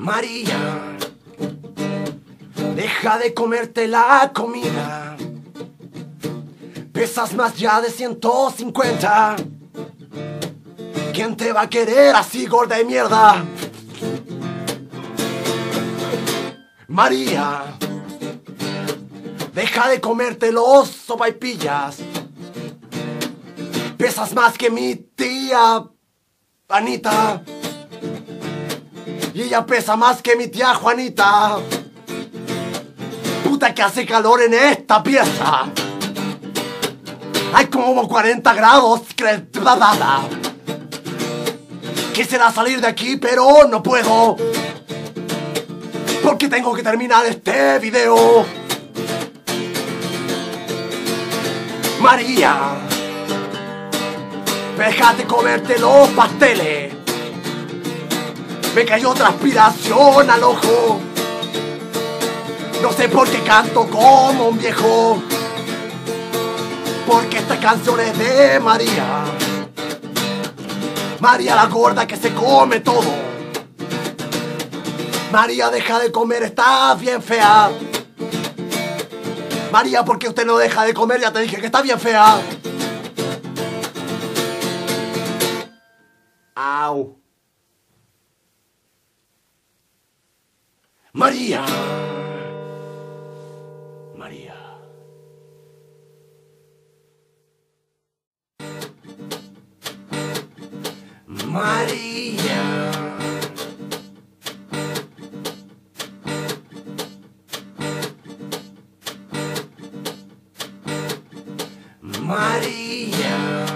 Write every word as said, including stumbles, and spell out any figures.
María, deja de comerte la comida. Pesas más ya de ciento cincuenta. ¿Quién te va a querer así, gorda de mierda? María, deja de comerte los sopaipillas. Pesas más que mi tía Anita. Y ella pesa más que mi tía Juanita. Puta que hace calor en esta pieza. Hay como cuarenta grados. Quisiera salir de aquí, pero no puedo. Porque tengo que terminar este video. María, déjate comerte los pasteles. Me cayó transpiración al ojo. No sé por qué canto como un viejo. Porque esta canción es de María. María la gorda que se come todo. María, deja de comer, estás bien fea. María, ¿por qué usted no deja de comer? Ya te dije que está bien fea. Au. María. María. María. María.